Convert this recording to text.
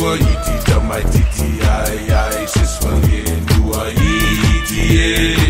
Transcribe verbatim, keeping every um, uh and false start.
Dua iti damai titi ai ai sis panggil dua iti.